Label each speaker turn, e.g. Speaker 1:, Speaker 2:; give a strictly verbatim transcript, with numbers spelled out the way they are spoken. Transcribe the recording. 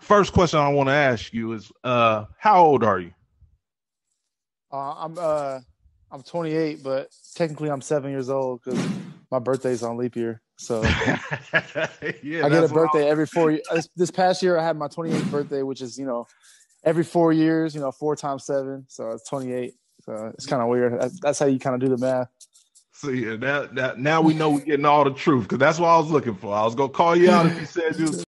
Speaker 1: first question I want to ask you is, uh, how old are you?
Speaker 2: Uh, I'm uh I'm twenty-eight, but technically I'm seven years old because my birthday's on leap year. So
Speaker 1: Yeah,
Speaker 2: I get a
Speaker 1: that's what I
Speaker 2: birthday every four years. This, this past year I had my twenty-eighth birthday, which is, you know, every four years, you know, four times seven. So it's twenty-eight. So it's kind of weird. That's, that's how you kind of do the math.
Speaker 1: see. Yeah, that, that, now we know we're getting all the truth because that's what I was looking for. I was gonna call you out if you said you was